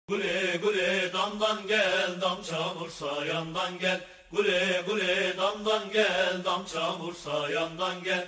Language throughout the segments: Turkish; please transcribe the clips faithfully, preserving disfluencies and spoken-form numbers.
Gule gule damdan gel, dam çamursa yandan gel. Gule gule damdan gel, dam çamursa yandan gel.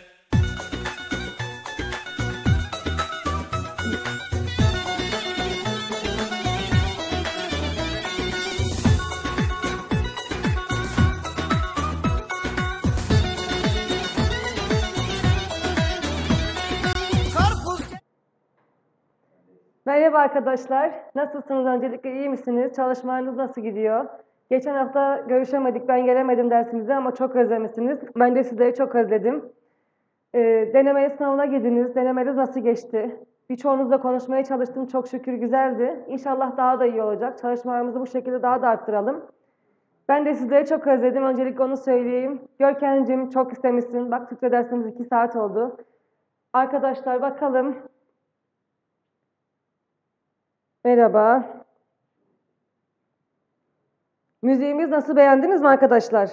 Merhaba arkadaşlar. Nasılsınız? Öncelikle iyi misiniz? Çalışmalarınız nasıl gidiyor? Geçen hafta görüşemedik. Ben gelemedim dersimize ama çok özlemişsiniz. Ben de sizleri çok özledim. Ee, denemeli sınavına girdiniz. Denemeniz nasıl geçti? Birçoğunuzla konuşmaya çalıştım. Çok şükür güzeldi. İnşallah daha da iyi olacak. Çalışmalarımızı bu şekilde daha da arttıralım. Ben de sizleri çok özledim. Öncelikle onu söyleyeyim. Görkemciğim çok istemişsin. Bak Türkçe dersimiz iki saat oldu. Arkadaşlar bakalım. Merhaba. Müziğimiz nasıl, beğendiniz mi arkadaşlar?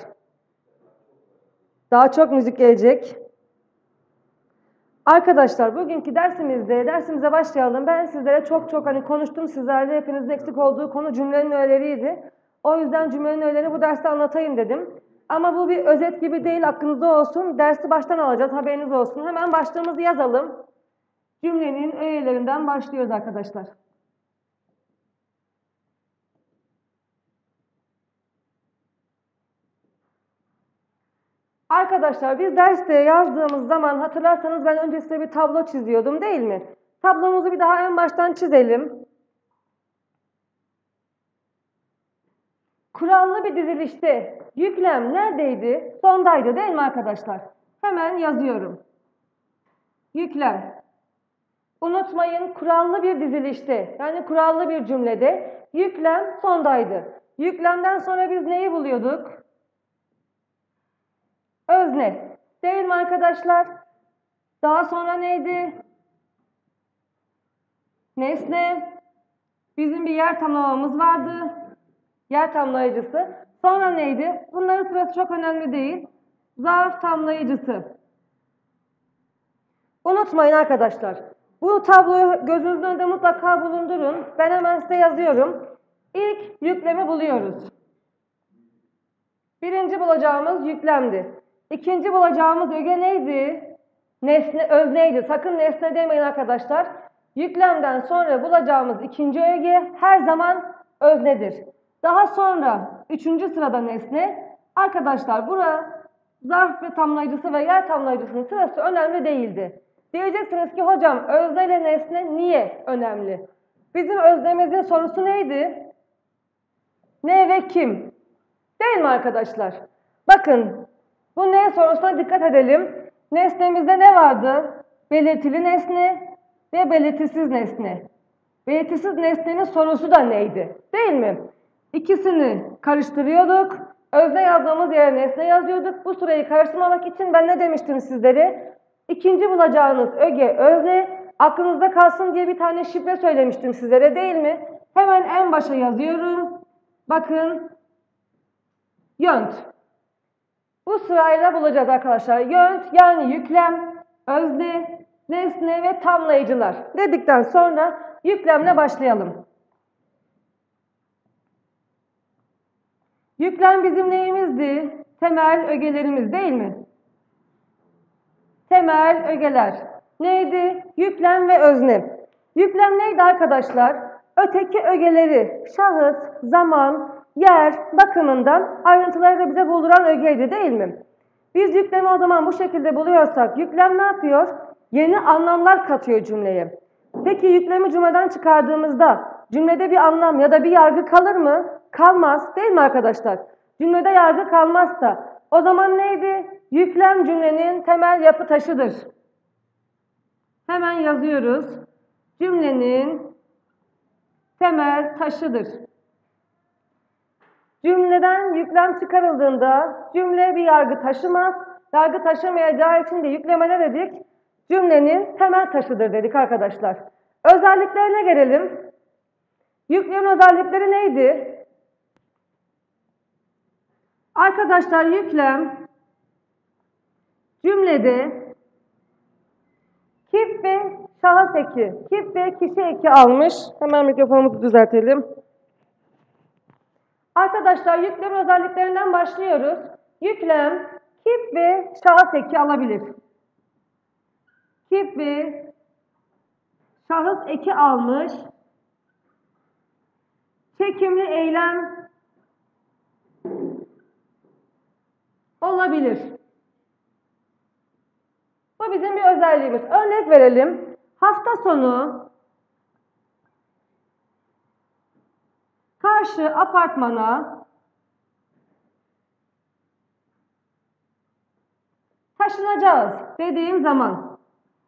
Daha çok müzik gelecek. Arkadaşlar bugünkü dersimizde, dersimize başlayalım. Ben sizlere çok çok hani konuştum sizlerle, hepinizin eksik olduğu konu cümlenin öğeleriydi. O yüzden cümlenin öğelerini bu derste anlatayım dedim. Ama bu bir özet gibi değil, aklınızda olsun. Dersi baştan alacağız, haberiniz olsun. Hemen başlığımızı yazalım. Cümlenin öğelerinden başlıyoruz arkadaşlar. Arkadaşlar biz derste yazdığımız zaman hatırlarsanız ben önce size bir tablo çiziyordum değil mi? Tablomuzu bir daha en baştan çizelim. Kurallı bir dizilişte yüklem neredeydi? Sondaydı değil mi arkadaşlar? Hemen yazıyorum. Yüklem. Unutmayın, kurallı bir dizilişte, yani kurallı bir cümlede yüklem sondaydı. Yüklemden sonra biz neyi buluyorduk? Özne. Değil mi arkadaşlar? Daha sonra neydi? Nesne. Bizim bir yer tamlamamız vardı. Yer tamlayıcısı. Sonra neydi? Bunların sırası çok önemli değil. Zarf tamlayıcısı. Unutmayın arkadaşlar. Bu tabloyu gözünüzün önünde mutlaka bulundurun. Ben hemen size yazıyorum. İlk yüklemi buluyoruz. Birinci bulacağımız yüklemdi. İkinci bulacağımız öge neydi? Nesne, özneydi. Sakın nesne demeyin arkadaşlar. Yüklemden sonra bulacağımız ikinci öge her zaman öznedir. Daha sonra üçüncü sırada nesne. Arkadaşlar bura zarf ve tamlayıcısı ve yer tamlayıcısının sırası önemli değildi. Diyeceksiniz ki hocam özne ile nesne niye önemli? Bizim öznemizin sorusu neydi? Ne ve kim? Değil mi arkadaşlar? Bakın bu ne sorusuna dikkat edelim. Nesnemizde ne vardı? Belirtili nesne ve belirtisiz nesne. Belirtisiz nesnenin sorusu da neydi? Değil mi? İkisini karıştırıyorduk. Özne yazdığımız yere nesne yazıyorduk. Bu sırayı karıştırmamak için ben ne demiştim sizlere? İkinci bulacağınız öge özne. Aklınızda kalsın diye bir tane şifre söylemiştim sizlere değil mi? Hemen en başa yazıyorum. Bakın. Yönt. Bu sırayla bulacağız arkadaşlar. Yönt yani yüklem, özne, nesne ve tamlayıcılar dedikten sonra yüklemle başlayalım. Yüklem bizim neyimizdi? Temel ögelerimiz değil mi? Temel ögeler. Neydi? Yüklem ve özne. Yüklem neydi arkadaşlar? Öteki ögeleri şahıs, zaman, yer bakımından ayrıntıları da bize bulduran ögeydi değil mi? Biz yüklemi o zaman bu şekilde buluyorsak yüklem ne yapıyor? Yeni anlamlar katıyor cümleye. Peki yüklemi cümleden çıkardığımızda cümlede bir anlam ya da bir yargı kalır mı? Kalmaz değil mi arkadaşlar? Cümlede yargı kalmazsa o zaman neydi? Yüklem cümlenin temel yapı taşıdır. Hemen yazıyoruz. Cümlenin temel taşıdır. Cümleden yüklem çıkarıldığında cümle bir yargı taşımaz. Yargı taşımayacağı için de yükleme ne dedik? Cümlenin temel taşıdır dedik arkadaşlar. Özelliklerine gelelim. Yüklemin özellikleri neydi? Arkadaşlar yüklem cümlede kip ve şahıs eki, kip ve kişi eki almış. Hemen mikrofonumuzu düzeltelim. Arkadaşlar yüklem özelliklerinden başlıyoruz. Yüklem kip ve şahıs eki alabilir. Kip ve şahıs eki almış. Çekimli eylem olabilir. Bu bizim bir özelliğimiz. Örnek verelim. Hafta sonu karşı apartmana taşınacağız dediğim zaman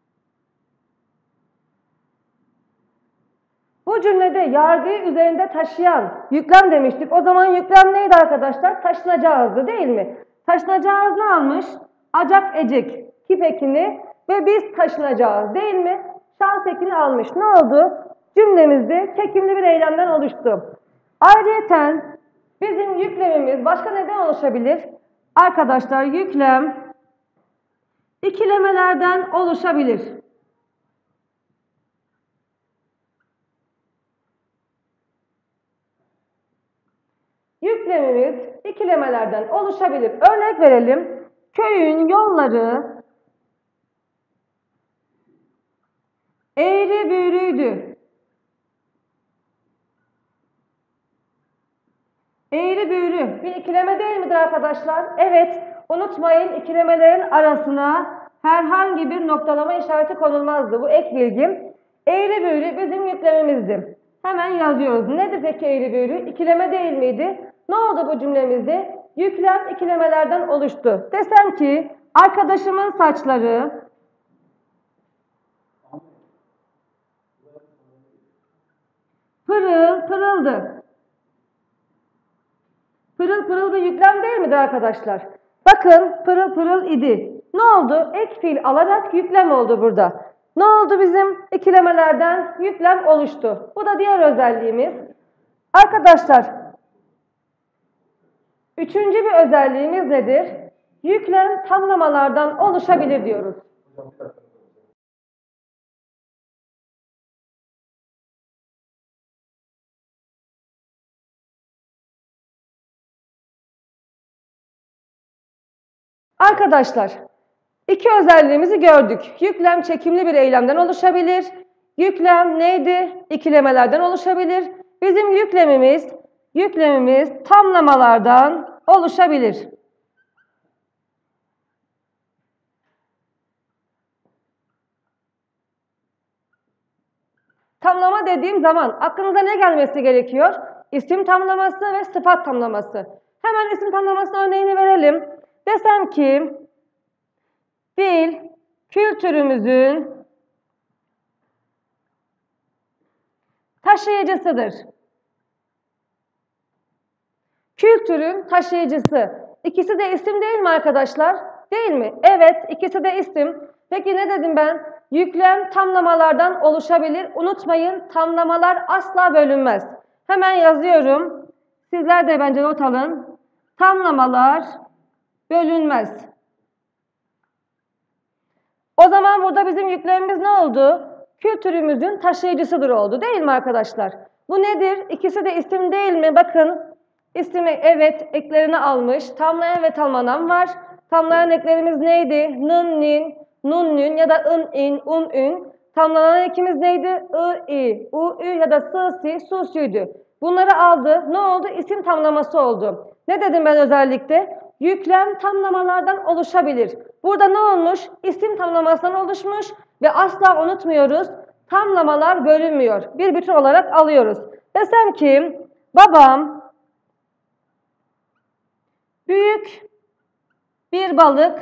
bu cümlede yargıyı üzerinde taşıyan yüklem demiştik. O zaman yüklem neydi arkadaşlar? Taşınacağızdı değil mi? Taşınacağız ne almış? Acak ecek kip ekini ve biz taşınacağız değil mi? Şahıs ekini almış. Ne oldu? Cümlemizde çekimli bir eylemden oluştu. Ayrıyeten bizim yüklemimiz başka neden oluşabilir? Arkadaşlar yüklem ikilemelerden oluşabilir. Yüklemimiz ikilemelerden oluşabilir. Örnek verelim. Köyün yolları eğri büğrüydü. Eğri büğrü bir ikileme değil midir arkadaşlar? Evet. Unutmayın ikilemelerin arasına herhangi bir noktalama işareti konulmazdı. Bu ek bilgim. Eğri büğrü bizim yüklemimizdi. Hemen yazıyoruz. Nedir peki eğri büğrü? İkileme değil miydi? Ne oldu bu cümlemizde? Yüklem ikilemelerden oluştu. Desem ki arkadaşımın saçları pırıl pırıldı. Pırıl pırıl bir yüklem değil midir arkadaşlar? Bakın pırıl pırıl idi. Ne oldu? Ek fiil alarak yüklem oldu burada. Ne oldu bizim? İkilemelerden yüklem oluştu. Bu da diğer özelliğimiz. Arkadaşlar, üçüncü bir özelliğimiz nedir? Yüklem tamlamalardan oluşabilir diyoruz. Arkadaşlar, iki özelliğimizi gördük. Yüklem çekimli bir eylemden oluşabilir. Yüklem neydi? İkilemelerden oluşabilir. Bizim yüklemimiz, yüklemimiz tamlamalardan oluşabilir. Tamlama dediğim zaman aklınıza ne gelmesi gerekiyor? İsim tamlaması ve sıfat tamlaması. Hemen isim tamlaması örneğini verelim. Desem ki dil kültürümüzün taşıyıcısıdır. Kültürün taşıyıcısı. İkisi de isim değil mi arkadaşlar? Değil mi? Evet, ikisi de isim. Peki ne dedim ben? Yüklem tamlamalardan oluşabilir. Unutmayın, tamlamalar asla bölünmez. Hemen yazıyorum. Sizler de bence not alın. Tamlamalar bölünmez. O zaman burada bizim yüklemimiz ne oldu? Kültürümüzün taşıyıcısıdır oldu. Değil mi arkadaşlar? Bu nedir? İkisi de isim değil mi? Bakın. İsmi evet eklerini almış. Tamlayan ve tamlanan var. Tamlayan eklerimiz neydi? Nın, nin, nun, nün ya da ın, in, un, ün. Tamlanan ekimiz neydi? I, i, u, ü ya da sı, si, su, süydü. Bunları aldı. Ne oldu? İsim tamlaması oldu. Ne dedim ben özellikle? Yüklem tamlamalardan oluşabilir. Burada ne olmuş? İsim tamlamasından oluşmuş ve asla unutmuyoruz. Tamlamalar bölünmüyor. Bir bütün olarak alıyoruz. Desem ki babam büyük bir balık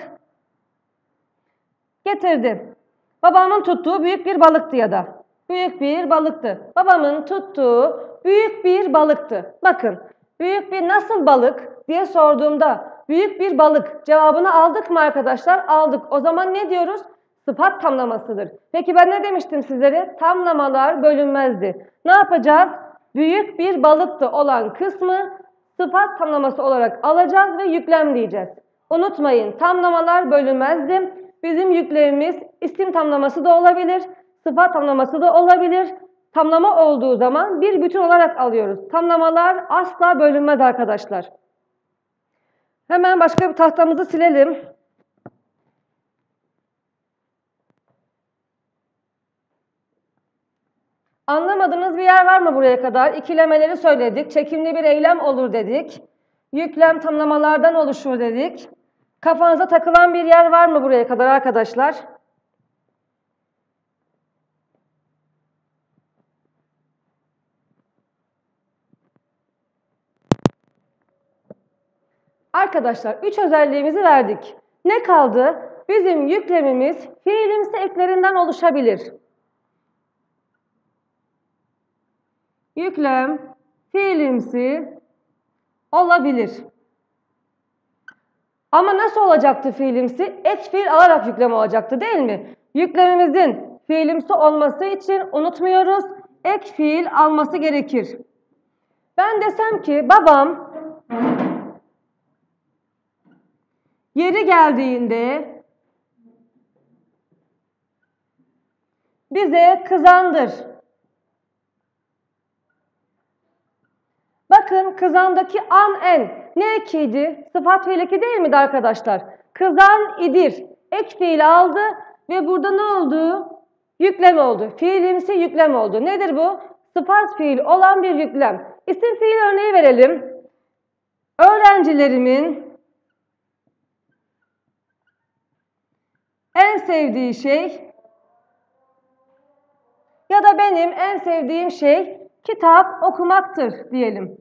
getirdi. Babamın tuttuğu büyük bir balıktı ya da. Büyük bir balıktı. Babamın tuttuğu büyük bir balıktı. Bakın, büyük bir nasıl balık diye sorduğumda büyük bir balık cevabını aldık mı arkadaşlar? Aldık. O zaman ne diyoruz? Sıfat tamlamasıdır. Peki ben ne demiştim sizlere? Tamlamalar bölünmezdi. Ne yapacağız? Büyük bir balıktı olan kısmı sıfat tamlaması olarak alacağız ve yüklem diyeceğiz. Unutmayın, tamlamalar bölünmezdi. Bizim yüklerimiz isim tamlaması da olabilir, sıfat tamlaması da olabilir. tamlama olduğu zaman bir bütün olarak alıyoruz. Tamlamalar asla bölünmez arkadaşlar. Hemen başka bir tahtamızı silelim. Anlamadığınız bir yer var mı buraya kadar? İkilemeleri söyledik. Çekimli bir eylem olur dedik. Yüklem tamlamalardan oluşur dedik. Kafanıza takılan bir yer var mı buraya kadar arkadaşlar? Arkadaşlar üç özelliğimizi verdik. Ne kaldı? Bizim yüklemimiz fiilimsi eklerinden oluşabilir. Yüklem fiilimsi olabilir. Ama nasıl olacaktı fiilimsi? Ek fiil alarak yüklem olacaktı değil mi? Yüklemimizin fiilimsi olması için unutmuyoruz. Ek fiil alması gerekir. Ben desem ki babam yeri geldiğinde bize kızandır. Bakın kızandaki an en ne ekiydi? Sıfat fiil eki değil miydi arkadaşlar? Kızan idir. Ek fiil aldı ve burada ne oldu? Yüklem oldu. Fiilimsi yüklem oldu. Nedir bu? Sıfat fiil olan bir yüklem. İsim fiil örneği verelim. Öğrencilerimin en sevdiği şey ya da benim en sevdiğim şey kitap okumaktır diyelim.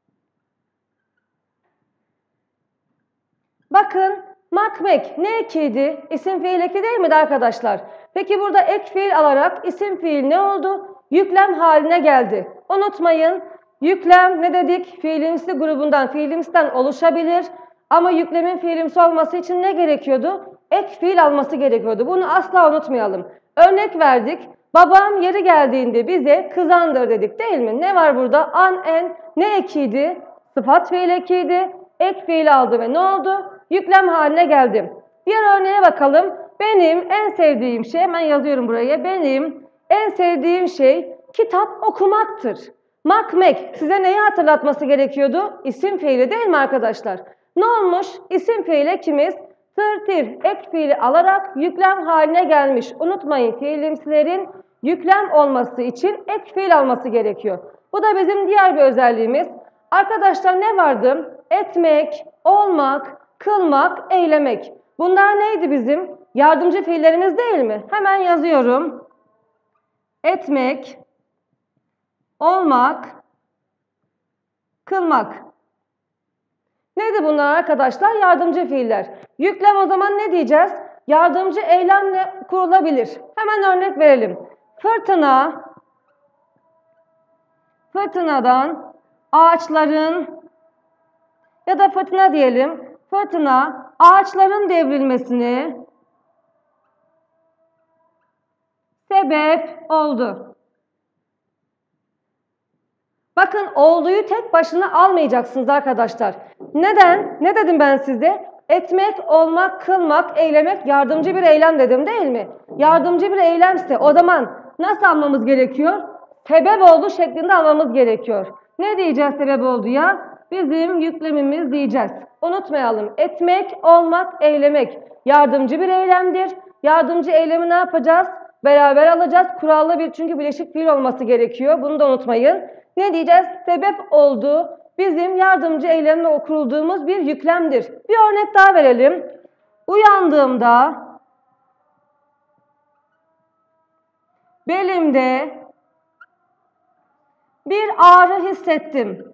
Bakın makmek ne ekiydi? İsim fiil eki değil miydi arkadaşlar? Peki burada ek fiil alarak isim fiil ne oldu? Yüklem haline geldi. Unutmayın yüklem ne dedik? Fiilimsi grubundan, fiilimsiden oluşabilir. Ama yüklemin fiilimsi olması için ne gerekiyordu? Ek fiil alması gerekiyordu. Bunu asla unutmayalım. Örnek verdik. Babam yeri geldiğinde bize kızandır dedik değil mi? Ne var burada? An, en ne ekiydi? Sıfat fiil ekiydi. Ek fiil aldı ve ne oldu? Yüklem haline geldi. Diğer örneğe bakalım. Benim en sevdiğim şey, hemen yazıyorum buraya. Benim en sevdiğim şey kitap okumaktır. Makmek size neyi hatırlatması gerekiyordu? İsim fiili değil mi arkadaşlar? Ne olmuş? İsim fiil ekimiz tırtir ek fiili alarak yüklem haline gelmiş. Unutmayın fiilimsilerin yüklem olması için ek fiil alması gerekiyor. Bu da bizim diğer bir özelliğimiz. Arkadaşlar ne vardı? Etmek, olmak, kılmak, eylemek. Bunlar neydi bizim? Yardımcı fiillerimiz değil mi? Hemen yazıyorum. Etmek, olmak, kılmak. Neydi bunlar arkadaşlar? Yardımcı fiiller. Yüklem o zaman ne diyeceğiz? Yardımcı eylemle kurulabilir. Hemen örnek verelim. Fırtına, fırtınadan ağaçların ya da fırtına diyelim. Fırtına ağaçların devrilmesine sebep oldu. Bakın olduğu tek başına almayacaksınız arkadaşlar. Neden? Ne dedim ben size? Etmek, olmak, kılmak, eylemek yardımcı bir eylem dedim değil mi? Yardımcı bir eylemse o zaman nasıl almamız gerekiyor? Sebep oldu şeklinde almamız gerekiyor. Ne diyeceğiz sebep oldu ya? Bizim yüklemimiz diyeceğiz. Unutmayalım. Etmek, olmak, eylemek yardımcı bir eylemdir. Yardımcı eylemi ne yapacağız? Beraber alacağız. Kurallı bir çünkü bileşik fiil olması gerekiyor. Bunu da unutmayın. Ne diyeceğiz? Sebep oldu. Bizim yardımcı eylemle kurulduğumuz bir yüklemdir. Bir örnek daha verelim. Uyandığımda belimde bir ağrı hissettim.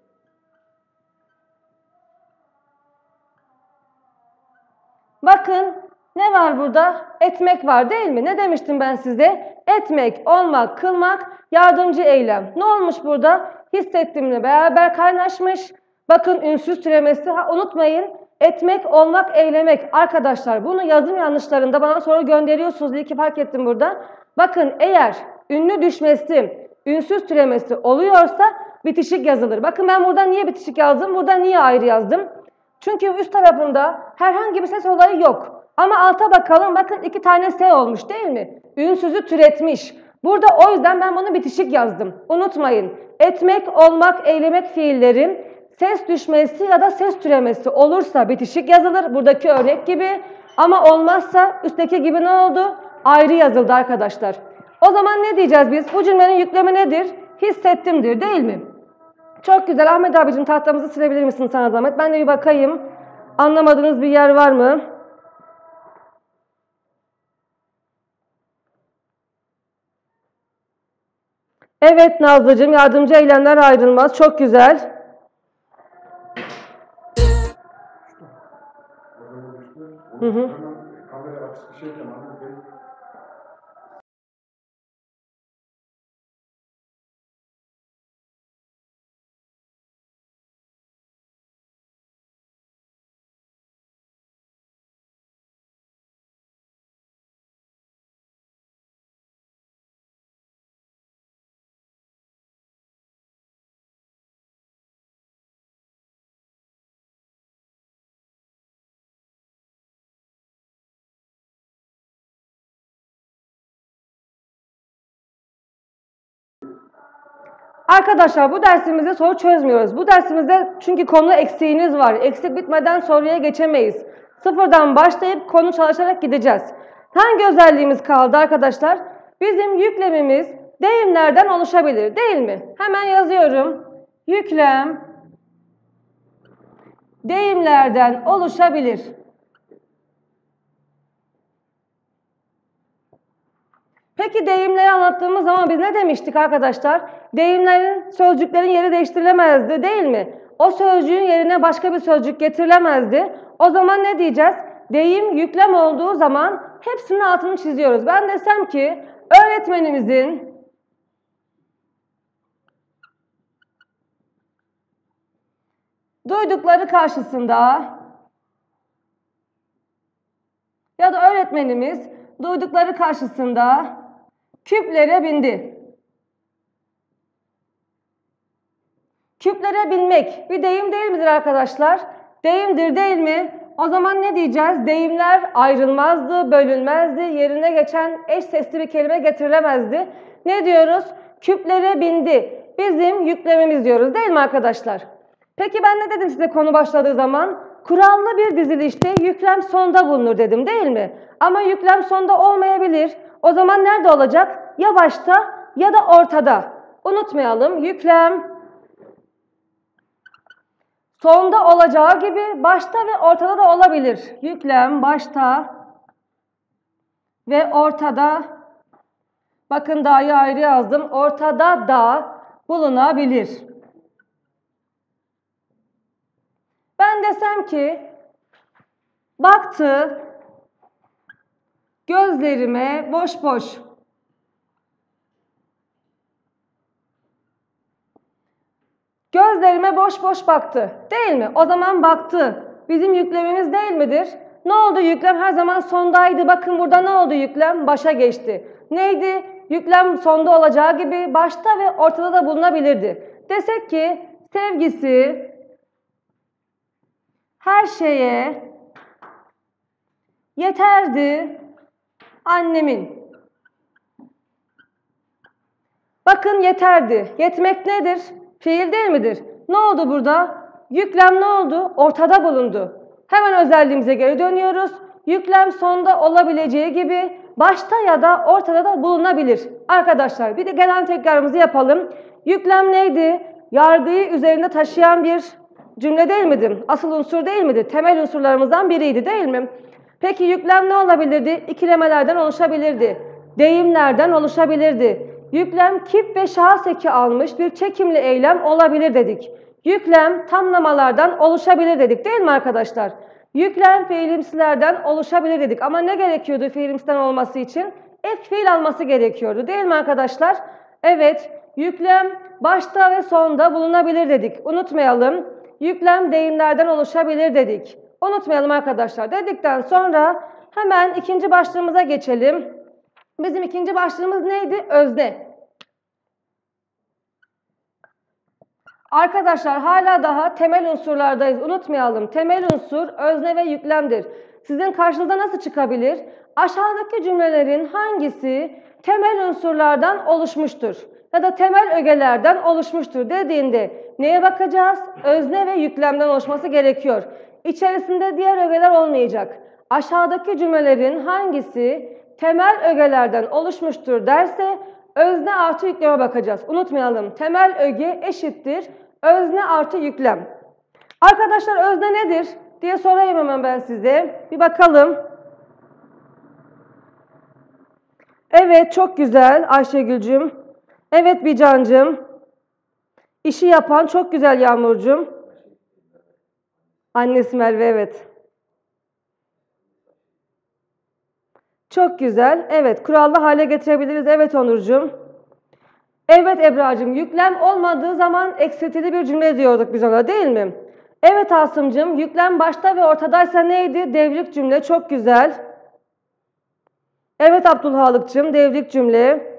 Bakın ne var burada? Etmek var değil mi? Ne demiştim ben size? Etmek, olmak, kılmak yardımcı eylem. Ne olmuş burada? Hissettimle beraber kaynaşmış. Bakın ünsüz türemesi. Ha, unutmayın. Etmek, olmak, eylemek. Arkadaşlar bunu yazım yanlışlarında bana soru gönderiyorsunuz. İyi ki fark ettim burada. Bakın eğer ünlü düşmesi, ünsüz türemesi oluyorsa bitişik yazılır. Bakın ben burada niye bitişik yazdım? Burada niye ayrı yazdım? Çünkü üst tarafında herhangi bir ses olayı yok. Ama alta bakalım. Bakın iki tane S olmuş değil mi? Ünsüzü türetmiş. Burada o yüzden ben bunu bitişik yazdım. Unutmayın. Etmek, olmak, eylemek fiillerin ses düşmesi ya da ses türemesi olursa bitişik yazılır. Buradaki örnek gibi. Ama olmazsa üstteki gibi ne oldu? Ayrı yazıldı arkadaşlar. O zaman ne diyeceğiz biz? Bu cümlenin yüklemi nedir? Hissettimdir, değil mi? Çok güzel. Ahmet abicim tahtamızı silebilir misin sana zahmet? Ben de bir bakayım. Anlamadığınız bir yer var mı? Evet Nazlıcığım, yardımcı eylemler ayrılmaz. Çok güzel. Hı hı. Arkadaşlar bu dersimizde soru çözmüyoruz. Bu dersimizde çünkü konu eksiğiniz var. Eksik bitmeden soruya geçemeyiz. Sıfırdan başlayıp konu çalışarak gideceğiz. Hangi özelliğimiz kaldı arkadaşlar? Bizim yüklemimiz deyimlerden oluşabilir, değil mi? Hemen yazıyorum. Yüklem deyimlerden oluşabilir. Peki deyimleri anlattığımız zaman biz ne demiştik arkadaşlar? Deyimlerin, sözcüklerin yeri değiştirilemezdi, değil mi? O sözcüğün yerine başka bir sözcük getirilemezdi. O zaman ne diyeceğiz? Deyim yüklem olduğu zaman hepsinin altını çiziyoruz. Ben desem ki öğretmenimizin duydukları karşısında ya da öğretmenimiz duydukları karşısında küplere bindi. Küplere binmek bir deyim değil midir arkadaşlar? Deyimdir, değil mi? O zaman ne diyeceğiz? Deyimler ayrılmazdı, bölünmezdi, yerine geçen eş sesli bir kelime getirilemezdi. Ne diyoruz? Küplere bindi. Bizim yüklemimiz diyoruz, değil mi arkadaşlar? Peki ben ne dedim size konu başladığı zaman? Kurallı bir dizilişte yüklem sonda bulunur dedim, değil mi? Ama yüklem sonda olmayabilir. O zaman nerede olacak? Ya başta ya da ortada. Unutmayalım, yüklem sonda olacağı gibi başta ve ortada da olabilir. Yüklem başta ve ortada, bakın da'yı ayrı yazdım, ortada da bulunabilir. Ben desem ki baktı gözlerime boş boş. Gözlerime boş boş baktı. Değil mi? O zaman baktı. Bizim yüklemimiz değil midir? Ne oldu? Yüklem her zaman sondaydı. Bakın burada ne oldu yüklem? Başa geçti. Neydi? Yüklem sonda olacağı gibi başta ve ortada da bulunabilirdi. Desek ki sevgisi her şeye yeterdi annemin. Bakın yeterdi. Yetmek nedir? Fiil değil midir? Ne oldu burada? Yüklem ne oldu? Ortada bulundu. Hemen özelliğimize geri dönüyoruz. Yüklem sonda olabileceği gibi başta ya da ortada da bulunabilir. Arkadaşlar bir de gelen tekrarımızı yapalım. Yüklem neydi? Yargıyı üzerinde taşıyan bir cümle değil midir? Asıl unsur değil midir? Temel unsurlarımızdan biriydi, değil mi? Peki yüklem ne olabilirdi? İkilemelerden oluşabilirdi. Deyimlerden oluşabilirdi. Yüklem kip ve şahıs eki almış bir çekimli eylem olabilir dedik. Yüklem tamlamalardan oluşabilir dedik, değil mi arkadaşlar? Yüklem fiilimsilerden oluşabilir dedik. Ama ne gerekiyordu fiilimsiden olması için? Ek fiil alması gerekiyordu, değil mi arkadaşlar? Evet, yüklem başta ve sonda bulunabilir dedik. Unutmayalım. Yüklem deyimlerden oluşabilir dedik. Unutmayalım arkadaşlar. Dedikten sonra hemen ikinci başlığımıza geçelim. Bizim ikinci başlığımız neydi? Özne. Arkadaşlar hala daha temel unsurlardayız. Unutmayalım. Temel unsur özne ve yüklemdir. Sizin karşınıza nasıl çıkabilir? Aşağıdaki cümlelerin hangisi temel unsurlardan oluşmuştur ya da temel ögelerden oluşmuştur dediğinde neye bakacağız? Özne ve yüklemden oluşması gerekiyor. İçerisinde diğer ögeler olmayacak. Aşağıdaki cümlelerin hangisi temel ögelerden oluşmuştur derse özne artı yükleme bakacağız. Unutmayalım, temel öge eşittir özne artı yüklem. Arkadaşlar özne nedir diye sorayım hemen ben size. Bir bakalım. Evet, çok güzel Ayşegül'cüm. Evet Bicancığım. İşi yapan çok güzel Yağmurcuğum. Annesi Merve, evet. Çok güzel. Evet, kurallı hale getirebiliriz. Evet Onurcuğum. Evet Ebrar'cığım, yüklem olmadığı zaman eksiltili bir cümle diyorduk biz ona, değil mi? Evet Asım'cığım, yüklem başta ve ortadaysa neydi? Devrik cümle, çok güzel. Evet Abdülhalık'cığım, devrik cümle.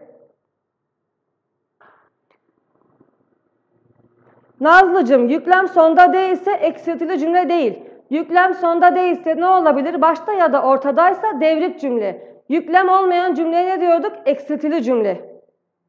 Nazlı'cığım, yüklem sonda değilse eksiltili cümle değil. Yüklem sonda değilse ne olabilir? Başta ya da ortadaysa devrik cümle. Yüklem olmayan cümleye ne diyorduk? Eksiltili cümle.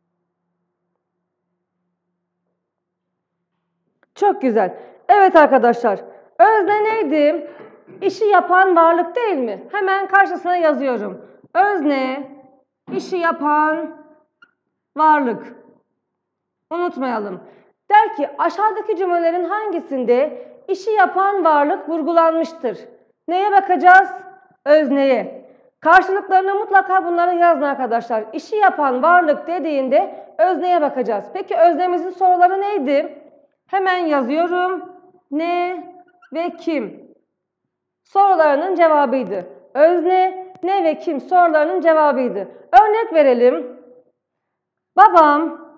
Çok güzel. Evet arkadaşlar, özne neydi? İşi yapan varlık değil mi? Hemen karşısına yazıyorum. Özne, işi yapan varlık. Unutmayalım. Der ki aşağıdaki cümlelerin hangisinde işi yapan varlık vurgulanmıştır? Neye bakacağız? Özneye. Karşılıklarını mutlaka bunları yazın arkadaşlar. İşi yapan varlık dediğinde özneye bakacağız. Peki öznemizin soruları neydi? Hemen yazıyorum. Ne ve kim? Sorularının cevabıydı. Özne, ne ve kim sorularının cevabıydı. Örnek verelim. Babam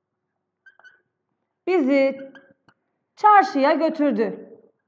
bizi çarşıya götürdü.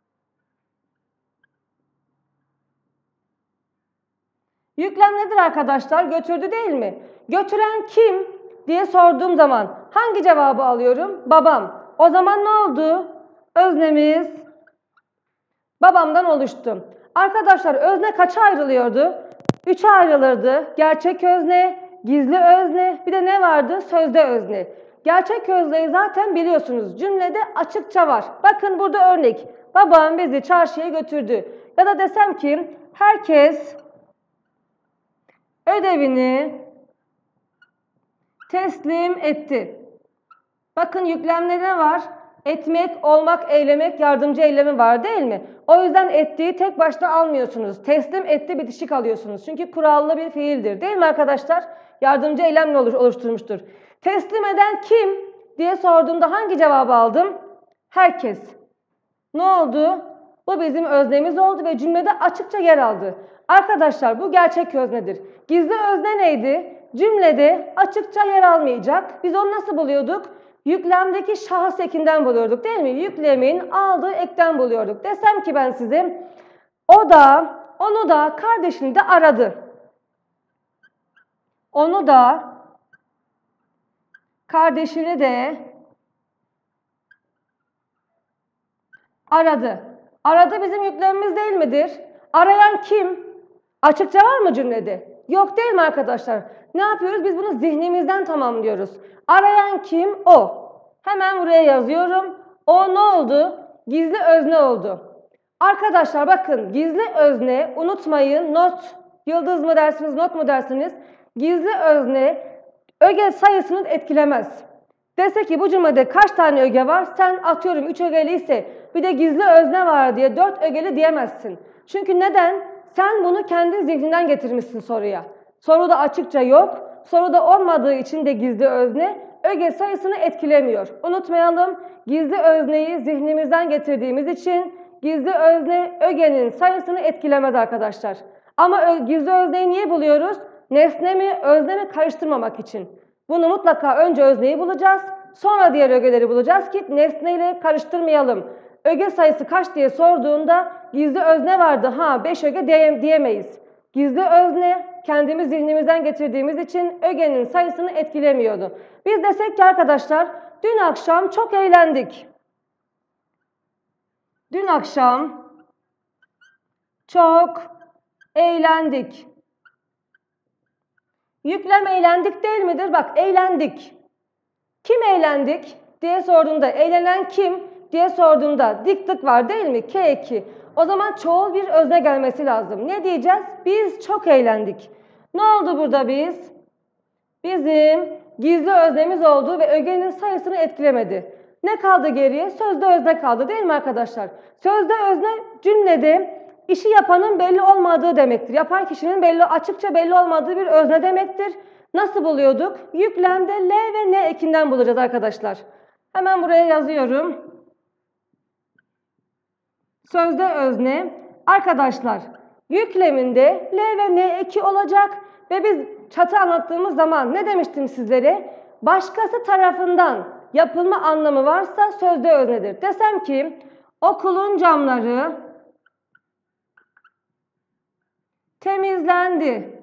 Yüklem nedir arkadaşlar? Götürdü değil mi? Götüren kim diye sorduğum zaman hangi cevabı alıyorum? Babam. O zaman ne oldu? Öznemiz babamdan oluştu. Arkadaşlar özne kaça ayrılıyordu? Üçe ayrılırdı. Gerçek özne, gizli özne, bir de ne vardı? Sözde özne. Gerçek özneyi zaten biliyorsunuz. Cümlede açıkça var. Bakın burada örnek. Babam bizi çarşıya götürdü. Ya da desem ki herkes ödevini teslim etti. Bakın yüklemde ne var? Etmek, olmak, eylemek, yardımcı eylemi var değil mi? O yüzden ettiği tek başına almıyorsunuz. Teslim etti bitişik alıyorsunuz. Çünkü kurallı bir fiildir değil mi arkadaşlar? Yardımcı eylemle oluşturmuştur. Teslim eden kim diye sorduğumda hangi cevabı aldım? Herkes. Ne oldu? Bu bizim öznemiz oldu ve cümlede açıkça yer aldı. Arkadaşlar bu gerçek öznedir. Gizli özne neydi? Cümlede açıkça yer almayacak. Biz onu nasıl buluyorduk? Yüklemdeki şahıs ekinden buluyorduk değil mi? Yüklemin aldığı ekten buluyorduk. Desem ki ben size, o da, onu da, kardeşini de aradı. Onu da, kardeşini de aradı. Aradı bizim yüklemimiz değil midir? Arayan kim? Açıkça var mı cümlede? Yok değil mi arkadaşlar? Ne yapıyoruz? Biz bunu zihnimizden tamamlıyoruz. Arayan kim? O. Hemen buraya yazıyorum. O ne oldu? Gizli özne oldu. Arkadaşlar bakın gizli özne unutmayın, not, yıldız mı dersiniz, not mu dersiniz? Gizli özne öge sayısını etkilemez. Dese ki bu cümlede kaç tane öge var? Sen atıyorum üç ögeli ise bir de gizli özne var diye dört ögeli diyemezsin. Çünkü neden? Sen bunu kendi zihninden getirmişsin soruya. Soruda açıkça yok. Soruda olmadığı için de gizli özne öge sayısını etkilemiyor. Unutmayalım, gizli özneyi zihnimizden getirdiğimiz için gizli özne ögenin sayısını etkilemez arkadaşlar. Ama gizli özneyi niye buluyoruz? Nesne mi, özne mi karıştırmamak için. Bunu mutlaka önce özneyi bulacağız, sonra diğer ögeleri bulacağız ki nesneyle karıştırmayalım. Öge sayısı kaç diye sorduğunda gizli özne vardı, ha beş öge diye, diyemeyiz. Gizli özne kendimiz zihnimizden getirdiğimiz için ögenin sayısını etkilemiyordu. Biz desek ki arkadaşlar, dün akşam çok eğlendik. Dün akşam çok eğlendik. Yüklem eğlendik değil midir? Bak eğlendik. Kim eğlendik diye sorduğunda, eğlenen kim diye sorduğunda dik tık var değil mi? K iki. O zaman çoğul bir özne gelmesi lazım. Ne diyeceğiz? Biz çok eğlendik. Ne oldu burada biz? Bizim gizli öznemiz oldu ve ögenin sayısını etkilemedi. Ne kaldı geriye? Sözde özne kaldı değil mi arkadaşlar? Sözde özne cümlede işi yapanın belli olmadığı demektir. Yapan kişinin belli, açıkça belli olmadığı bir özne demektir. Nasıl buluyorduk? Yüklemde L ve N ekinden bulacağız arkadaşlar. Hemen buraya yazıyorum. Sözde özne. Arkadaşlar yükleminde L ve N eki olacak ve biz çatı anlattığımız zaman ne demiştim sizlere? Başkası tarafından yapılma anlamı varsa sözde öznedir. Desem ki okulun camları temizlendi.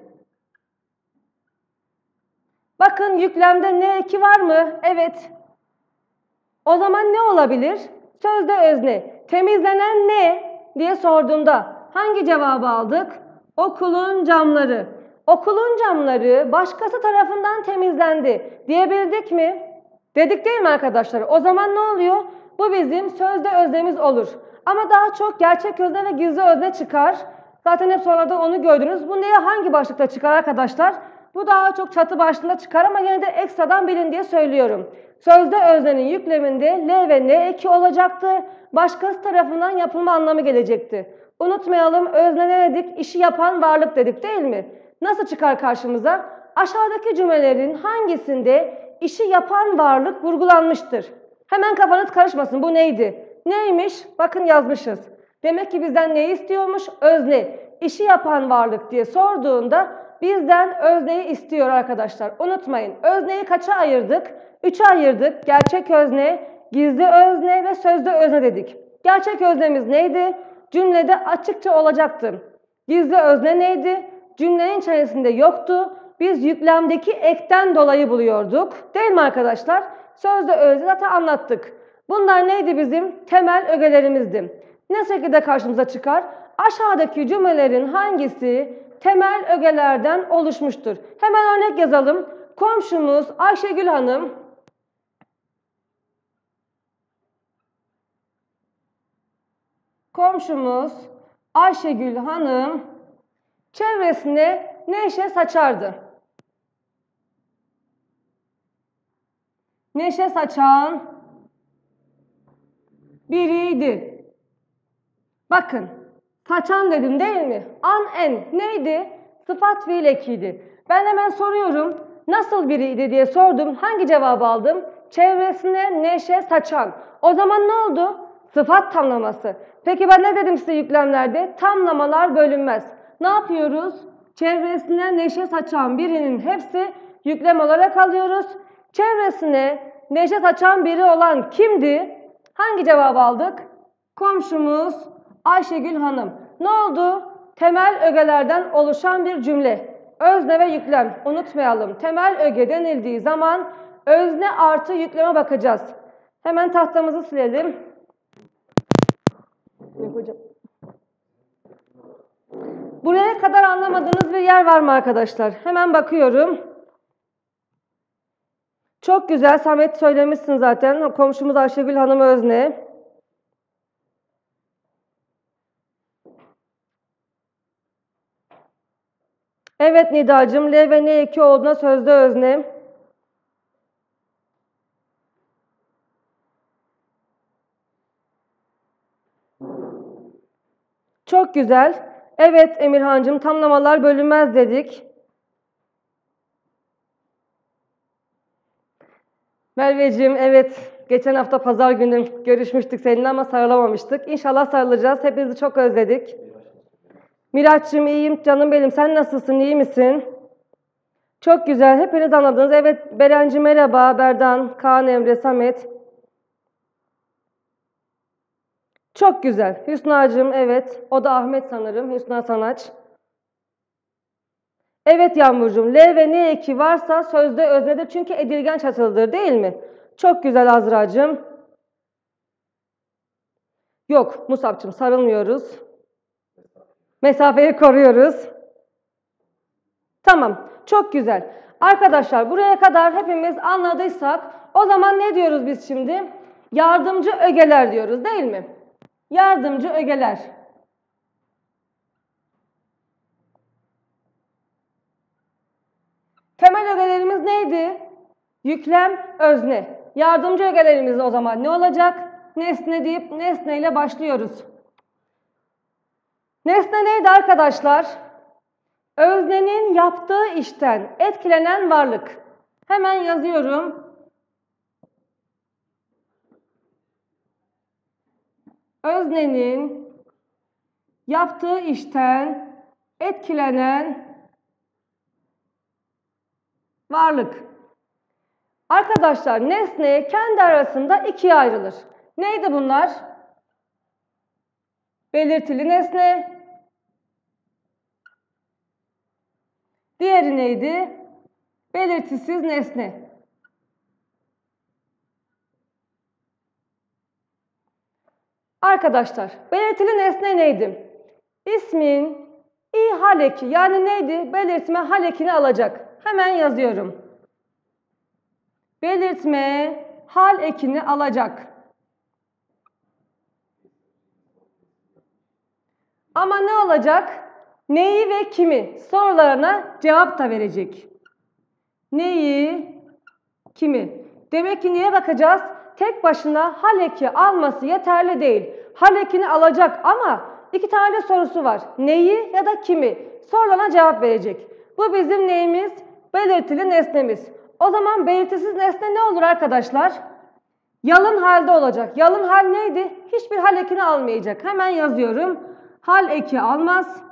Bakın yüklemde ne eki var mı? Evet. O zaman ne olabilir? Sözde özne. Temizlenen ne diye sorduğumda hangi cevabı aldık? Okulun camları. Okulun camları başkası tarafından temizlendi diyebildik mi? Dedik değil mi arkadaşlar? O zaman ne oluyor? Bu bizim sözde öznemiz olur. Ama daha çok gerçek özne ve gizli özne çıkar. Zaten hep sonra da onu gördünüz. Bu neye hangi başlıkta çıkar arkadaşlar? Bu daha çok çatı başlığında çıkar ama yine de ekstradan bilin diye söylüyorum. Sözde öznenin yükleminde L ve N eki olacaktı. Başkası tarafından yapılma anlamı gelecekti. Unutmayalım, özne ne dedik? İşi yapan varlık dedik değil mi? Nasıl çıkar karşımıza? Aşağıdaki cümlelerin hangisinde işi yapan varlık vurgulanmıştır? Hemen kafanız karışmasın. Bu neydi? Neymiş? Bakın yazmışız. Demek ki bizden ne istiyormuş? Özne. İşi yapan varlık diye sorduğunda bizden özneyi istiyor arkadaşlar. Unutmayın. Özneyi kaça ayırdık? Üçe ayırdık. Gerçek özne, gizli özne ve sözde özne dedik. Gerçek öznemiz neydi? Cümlede açıkça olacaktı. Gizli özne neydi? Cümlenin içerisinde yoktu. Biz yüklemdeki ekten dolayı buluyorduk. Değil mi arkadaşlar? Sözde özne zaten anlattık. Bunlar neydi bizim? Temel ögelerimizdi. Ne şekilde karşımıza çıkar? Aşağıdaki cümlelerin hangisi temel ögelerden oluşmuştur? Hemen örnek yazalım. Komşumuz Ayşegül Hanım Komşumuz Ayşegül Hanım çevresine neşe saçardı. Neşe saçan biriydi. Bakın, saçan dedim değil mi? An en neydi? Sıfat fiil ekiydi. Ben hemen soruyorum, nasıl biriydi diye sordum. Hangi cevabı aldım? Çevresine neşe saçan. O zaman ne oldu? Sıfat tamlaması. Peki ben ne dedim size yüklemlerde? Tamlamalar bölünmez. Ne yapıyoruz? Çevresine neşe saçan birinin hepsi yüklem olarak alıyoruz. Çevresine neşe saçan biri olan kimdi? Hangi cevabı aldık? Komşumuz Ayşegül Hanım. Ne oldu? Temel ögelerden oluşan bir cümle. Özne ve yüklem. Unutmayalım. Temel öge denildiği zaman özne artı yükleme bakacağız. Hemen tahtamızı silelim. Buraya kadar anlamadığınız bir yer var mı arkadaşlar? Hemen bakıyorum. Çok güzel. Samet söylemişsin zaten. Komşumuz Ayşegül Hanım özne. Evet Nidacığım. L ve N eki olduğuna sözde özne. Çok güzel. Evet Emirhancığım, tamlamalar bölünmez dedik. Merveciğim, evet. Geçen hafta pazar günü görüşmüştük seninle ama sarılamamıştık. İnşallah sarılacağız. Hepinizi çok özledik. Miraç'cığım, iyiyim canım benim. Sen nasılsın? İyi misin? Çok güzel. Hepiniz anladınız. Evet Berenci merhaba. Berdan, Kaan, Emre, Samet. Çok güzel. Hüsna'cığım, evet. O da Ahmet sanırım. Hüsna Sanaç. Evet Yağmurcuğum. L ve N eki varsa sözde öznedir. Çünkü edilgen çatılıdır değil mi? Çok güzel Azra'cığım. Yok Musab'cığım, sarılmıyoruz. Mesafeyi koruyoruz. Tamam, çok güzel. Arkadaşlar buraya kadar hepimiz anladıysak o zaman ne diyoruz biz şimdi? Yardımcı ögeler diyoruz değil mi? Yardımcı ögeler. Temel ögelerimiz neydi? Yüklem, özne. Yardımcı ögelerimiz o zaman ne olacak? Nesne deyip nesneyle başlıyoruz. Nesne neydi arkadaşlar? Öznenin yaptığı işten etkilenen varlık. Hemen yazıyorum. Öznenin yaptığı işten etkilenen varlık. Arkadaşlar nesne kendi arasında ikiye ayrılır. Neydi bunlar? Belirtili nesne. Diğeri neydi? Belirtisiz nesne. Arkadaşlar belirtili nesne neydi? İsmin i hal eki yani neydi? Belirtme hal ekini alacak. Hemen yazıyorum. Belirtme hal ekini alacak. Ama ne olacak? Neyi ve kimi sorularına cevap da verecek. Neyi, kimi? Demek ki neye bakacağız? Tek başına hal eki alması yeterli değil. Hal ekini alacak ama iki tane sorusu var. Neyi ya da kimi? Sorularına cevap verecek. Bu bizim neyimiz? Belirtili nesnemiz. O zaman belirtisiz nesne ne olur arkadaşlar? Yalın halde olacak. Yalın hal neydi? Hiçbir hal ekini almayacak. Hemen yazıyorum. Hal eki almaz.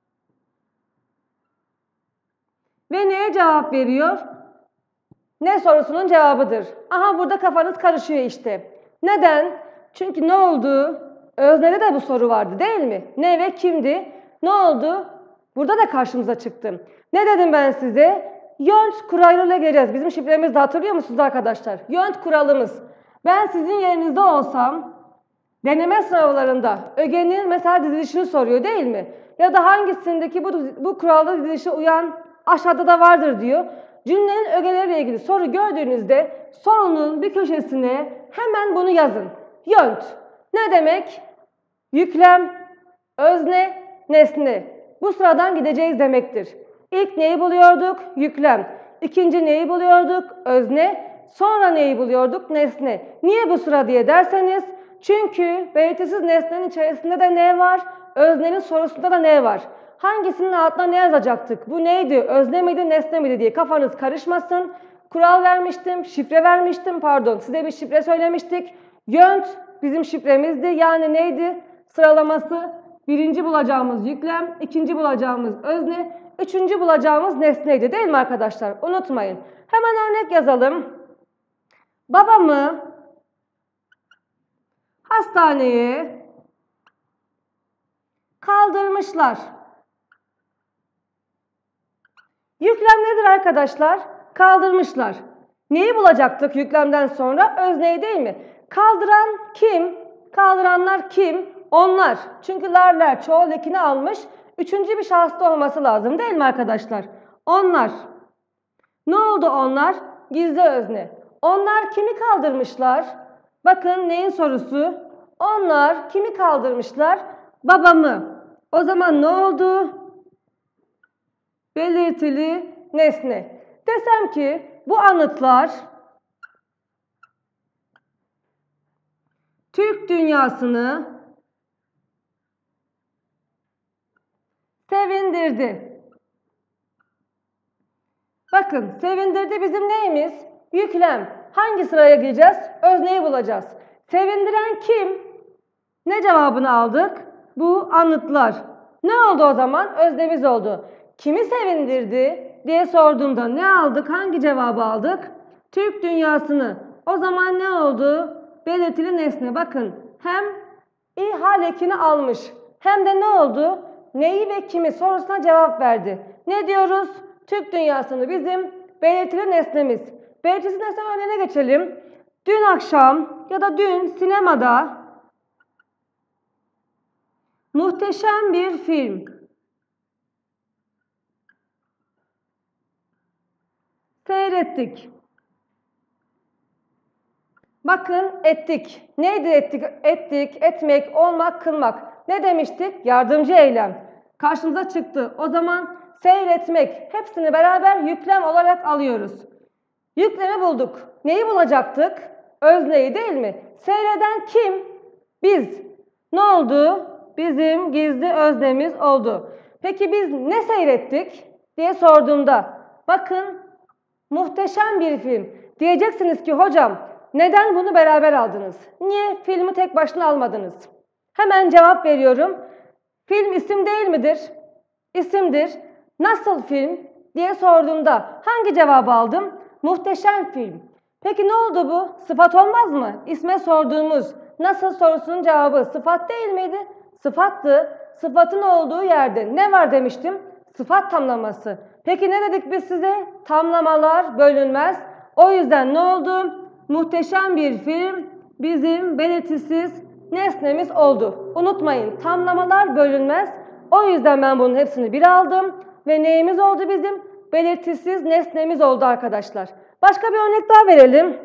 Ve neye cevap veriyor? Ne sorusunun cevabıdır. Aha burada kafanız karışıyor işte. Neden? Çünkü ne oldu? Öznede de bu soru vardı değil mi? Ne ve kimdi? Ne oldu? Burada da karşımıza çıktı. Ne dedim ben size? Yönt kuralıyla geleceğiz. Bizim şifremizde hatırlıyor musunuz arkadaşlar? Yönt kuralımız. Ben sizin yerinizde olsam deneme sınavlarında ögenin mesela dizilişini soruyor değil mi? Ya da hangisindeki bu, bu kuralda dizilişe uyan aşağıda da vardır diyor. Cümlenin ögeleriyle ilgili soru gördüğünüzde sorunun bir köşesine hemen bunu yazın. Yönt. Ne demek? Yüklem, özne, nesne. Bu sıradan gideceğiz demektir. İlk neyi buluyorduk? Yüklem. İkinci neyi buluyorduk? Özne. Sonra neyi buluyorduk? Nesne. Niye bu sıra diye derseniz, çünkü belirtisiz nesnenin içerisinde de ne var? Öznenin sorusunda da ne var? Hangisinin altına ne yazacaktık? Bu neydi? Özne miydi, nesne miydi diye kafanız karışmasın. Kural vermiştim, şifre vermiştim, pardon. Size bir şifre söylemiştik. Yönt bizim şifremizdi. Yani neydi? Sıralaması birinci bulacağımız yüklem, ikinci bulacağımız özne, üçüncü bulacağımız nesneydi değil mi arkadaşlar? Unutmayın. Hemen örnek yazalım. Babamı hastaneye kaldırmışlar. Yüklem nedir arkadaşlar? Kaldırmışlar. Neyi bulacaktık yüklemden sonra? Özneyi değil mi? Kaldıran kim? Kaldıranlar kim? Onlar. Çünkü larler çoğul ekini almış. Üçüncü bir şahısta olması lazım değil mi arkadaşlar? Onlar. Ne oldu onlar? Gizli özne. Onlar kimi kaldırmışlar? Bakın neyin sorusu? Onlar kimi kaldırmışlar? Babamı. O zaman ne oldu? Belirtili nesne. Desem ki bu anıtlar Türk dünyasını sevindirdi. Bakın sevindirdi bizim neyimiz? Yüklem. Hangi sıraya gireceğiz? Özneyi bulacağız. Sevindiren kim? Ne cevabını aldık? Bu anıtlar. Ne oldu o zaman? Öznemiz oldu. Kimi sevindirdi diye sorduğumda ne aldık? Hangi cevabı aldık? Türk dünyasını. O zaman ne oldu? Belirtili nesne. Bakın hem i hal ekini almış hem de ne oldu? Neyi ve kimi sorusuna cevap verdi. Ne diyoruz? Türk dünyasını bizim belirtili nesnemiz. Belirtisiz nesne örneğine geçelim. Dün akşam ya da dün sinemada muhteşem bir film Seyrettik. Bakın ettik. Neydi ettik? Ettik, etmek, olmak, kılmak. Ne demiştik? Yardımcı eylem. Karşımıza çıktı. O zaman seyretmek. Hepsini beraber yüklem olarak alıyoruz. Yüklemi bulduk. Neyi bulacaktık? Özneyi değil mi? Seyreden kim? Biz. Ne oldu? Bizim gizli öznemiz oldu. Peki biz ne seyrettik diye sorduğumda, bakın muhteşem bir film. Diyeceksiniz ki hocam neden bunu beraber aldınız? Niye filmi tek başına almadınız? Hemen cevap veriyorum. Film isim değil midir? İsimdir. Nasıl film diye sorduğumda hangi cevabı aldım? Muhteşem film. Peki ne oldu bu? Sıfat olmaz mı? İsme sorduğumuz nasıl sorusunun cevabı sıfat değil miydi? Sıfattı. Sıfatın olduğu yerde ne var demiştim? Sıfat tamlaması. Peki ne dedik biz size? Tamlamalar bölünmez. O yüzden ne oldu? Muhteşem bir film bizim belirtisiz nesnemiz oldu. Unutmayın, tamlamalar bölünmez. O yüzden ben bunun hepsini bir aldım. Ve neyimiz oldu bizim? Belirtisiz nesnemiz oldu arkadaşlar. Başka bir örnek daha verelim.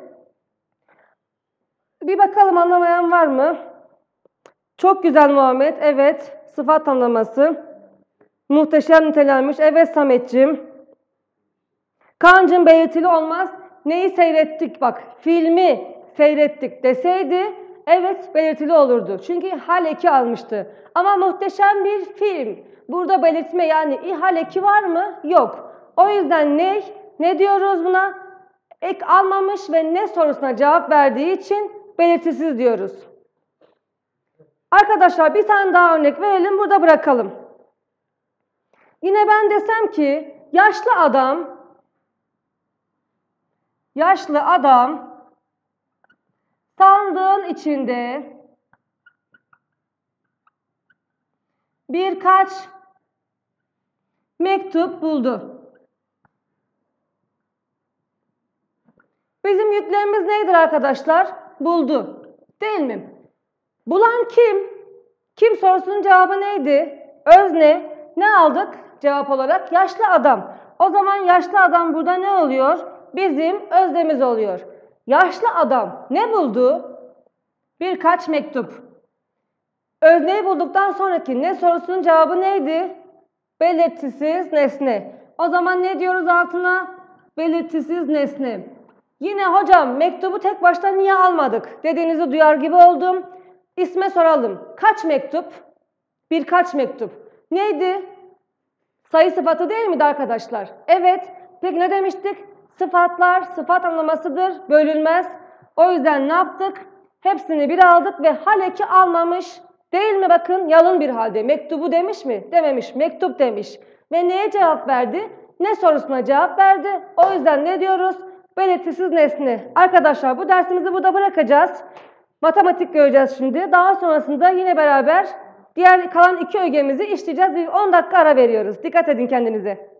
Bir bakalım anlamayan var mı? Çok güzel Muhammed. Evet. Sıfat tamlaması. Muhteşem nitelenmiş. Evet Sametciğim. Kaan'cığım belirtili olmaz. Neyi seyrettik? Bak filmi seyrettik deseydi evet belirtili olurdu. Çünkü hal eki almıştı. Ama muhteşem bir film. Burada belirtme yani ihal eki var mı? Yok. O yüzden ne? Ne diyoruz buna? Ek almamış ve ne sorusuna cevap verdiği için belirtisiz diyoruz. Arkadaşlar bir tane daha örnek verelim, burada bırakalım. Yine ben desem ki yaşlı adam yaşlı adam sandığın içinde birkaç mektup buldu. Bizim yüklemimiz nedir arkadaşlar? Buldu. Değil mi? Bulan kim? Kim sorusunun cevabı neydi? Özne. Ne aldık cevap olarak? Yaşlı adam. O zaman yaşlı adam burada ne oluyor? Bizim öznemiz oluyor. Yaşlı adam ne buldu? Birkaç mektup. Özneyi bulduktan sonraki ne sorusunun cevabı neydi? Belirtisiz nesne. O zaman ne diyoruz altına? Belirtisiz nesne. Yine hocam mektubu tek başına niye almadık dediğinizi duyar gibi oldum. İsme soralım. Kaç mektup? Birkaç mektup. Neydi? Sayı sıfatı değil miydi arkadaşlar? Evet. Peki ne demiştik? Sıfatlar sıfat anlamasıdır. Bölünmez. O yüzden ne yaptık? Hepsini bir aldık ve hal eki almamış. Değil mi bakın? Yalın bir halde. Mektubu demiş mi? Dememiş. Mektup demiş. Ve neye cevap verdi? Ne sorusuna cevap verdi? O yüzden ne diyoruz? Belirtisiz nesne. Arkadaşlar bu dersimizi burada bırakacağız. Matematik göreceğiz şimdi. Daha sonrasında yine beraber diğer kalan iki ögemizi işleyeceğiz. Bir on dakika ara veriyoruz. Dikkat edin kendinize.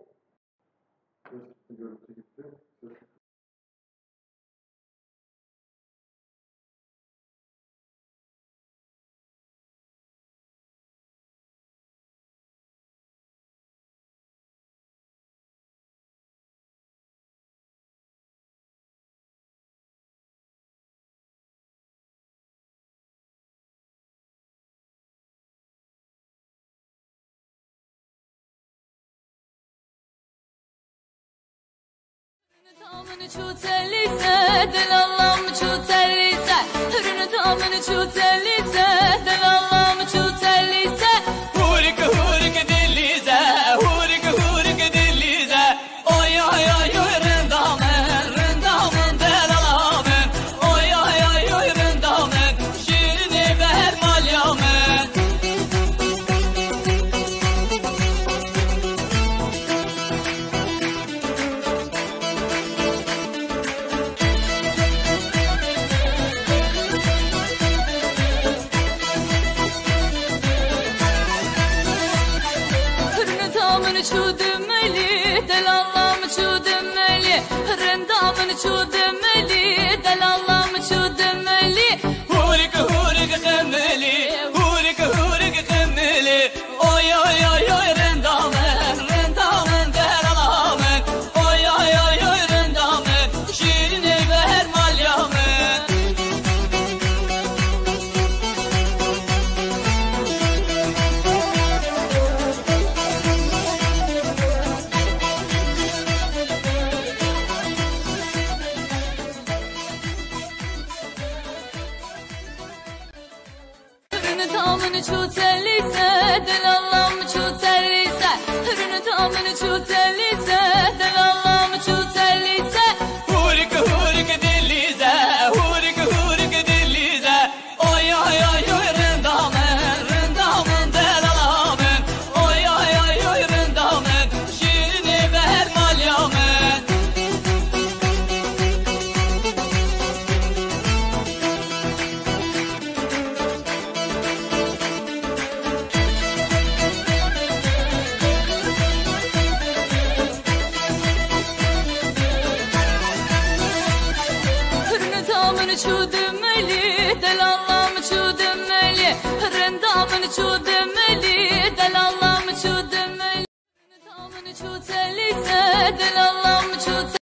Tamını çutellise, delallam çutellise, hürünü tamını çutellise, delallam çutellise, hurika hurika delize, hurika hurika delize, oy oy oy oy rındamen, rındamen delallamen, oy oy oy oy rındamen, şirini ver malyamen. Çu demeli, delallam çu demeli, rındamın çu demeli, delallam çu demeli, hurika hurika demeli, hurika hurika demeli, oy oy oy oy rındamen, rındamen delallam, oy oy oy oy rındamen. tamını çutellise, delallam çutellise, hırını tamını çutellise, delallam çutellise. Hurik hurik dilize, hurik hurik dilize. Oy oy oy oy rındamen, rındamen delalamın. Oy oy oy oy rındamen, şirini ver malyamen. Hırını tamını çudemeli, delallam çudemeli, rındamını çudemeli, delallam çudemeli. Hırını tamını çutellise, delallam çudemeli.